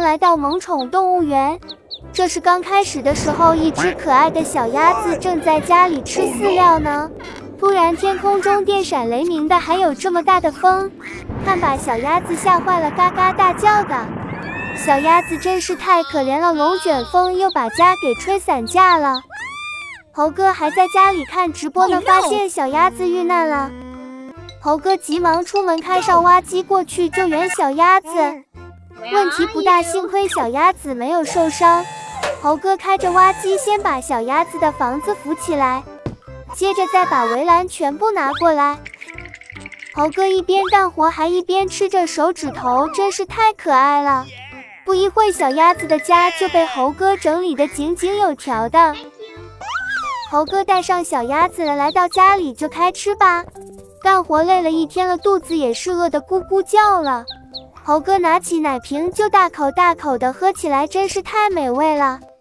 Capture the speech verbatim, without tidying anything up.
来到萌宠动物园。这是刚开始的时候，一只可爱的小鸭子正在家里吃饲料呢。突然，天空中电闪雷鸣的，还有这么大的风，看把小鸭子吓坏了，嘎嘎大叫的。小鸭子真是太可怜了，龙卷风又把家给吹散架了。猴哥还在家里看直播呢，发现小鸭子遇难了。猴哥急忙出门，开上挖机过去救援小鸭子。问题不大，幸亏小鸭子没有受伤。猴哥开着挖机，先把小鸭子的房子扶起来，接着再把围栏全部拿过来。猴哥一边干活还一边吃着手指头，真是太可爱了。不一会，小鸭子的家就被猴哥整理得井井有条的。猴哥带上小鸭子来到家里，就开吃吧。干活累了一天了，肚子也是饿得咕咕叫了。猴哥拿起奶瓶就大口大口地喝起来，真是太美味了。